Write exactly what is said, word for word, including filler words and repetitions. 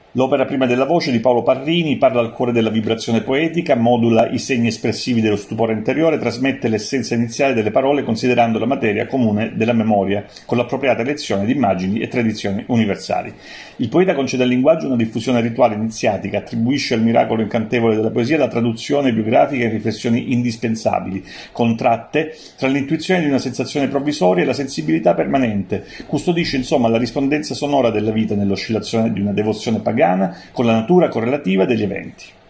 L'opera prima della voce di Paolo Parrini parla al cuore della vibrazione poetica, modula i segni espressivi dello stupore interiore, trasmette l'essenza iniziale delle parole considerando la materia comune della memoria, con l'appropriata elezione di immagini e tradizioni universali. Il poeta concede al linguaggio una diffusione rituale iniziatica, attribuisce al miracolo incantevole della poesia la traduzione biografica e riflessioni indispensabili, contratte tra l'intuizione di una sensazione provvisoria e la sensibilità permanente, custodisce insomma la rispondenza sonora della vita nell'oscillazione di una devozione pagana con la natura correlativa degli eventi.